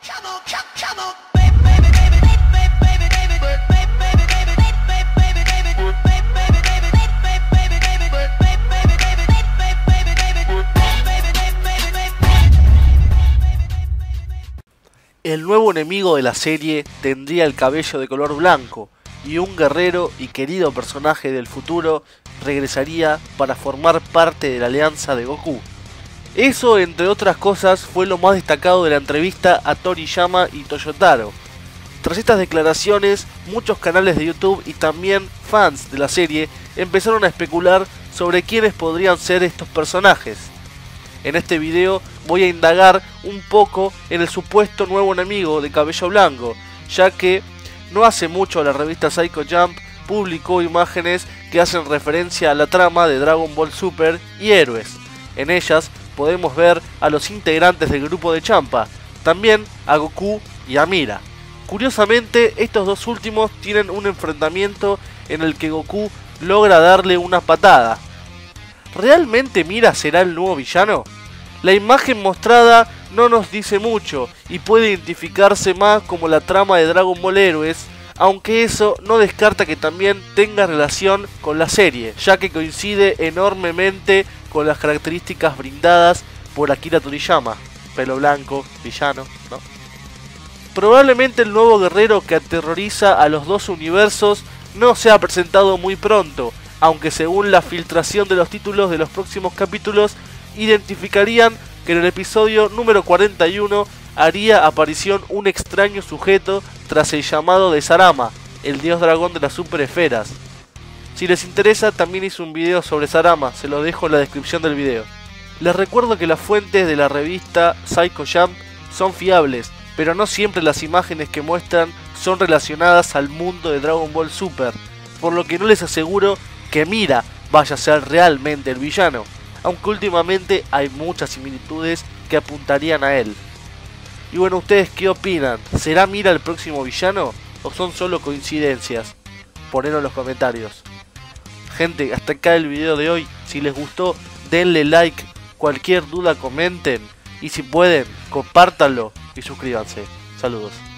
El nuevo enemigo de la serie tendría el cabello de color blanco y un guerrero y querido personaje del futuro regresaría para formar parte de la alianza de Goku. Eso, entre otras cosas, fue lo más destacado de la entrevista a Toriyama y Toyotaro. Tras estas declaraciones, muchos canales de YouTube y también fans de la serie empezaron a especular sobre quiénes podrían ser estos personajes. En este video voy a indagar un poco en el supuesto nuevo enemigo de cabello blanco, ya que no hace mucho la revista Psycho Jump publicó imágenes que hacen referencia a la trama de Dragon Ball Super y Héroes. En ellas podemos ver a los integrantes del grupo de Champa, también a Goku y a Mira. Curiosamente, estos dos últimos tienen un enfrentamiento en el que Goku logra darle una patada. ¿Realmente Mira será el nuevo villano? La imagen mostrada no nos dice mucho y puede identificarse más como la trama de Dragon Ball Heroes, aunque eso no descarta que también tenga relación con la serie, ya que coincide enormemente con las características brindadas por Akira Toriyama. Pelo blanco, villano, ¿no? Probablemente el nuevo guerrero que aterroriza a los dos universos no se ha presentado muy pronto, aunque según la filtración de los títulos de los próximos capítulos, identificarían que en el episodio número 41 haría aparición un extraño sujeto tras el llamado de Sarama, el dios dragón de las super esferas. Si les interesa, también hice un video sobre Sarama, se lo dejo en la descripción del video. Les recuerdo que las fuentes de la revista Psycho Jump son fiables, pero no siempre las imágenes que muestran son relacionadas al mundo de Dragon Ball Super, por lo que no les aseguro que Mira vaya a ser realmente el villano, aunque últimamente hay muchas similitudes que apuntarían a él. Y bueno, ¿ustedes qué opinan? ¿Será Mira el próximo villano o son solo coincidencias? Ponedlo en los comentarios. Gente, hasta acá el video de hoy. Si les gustó, denle like, cualquier duda comenten y si pueden, compártanlo y suscríbanse. Saludos.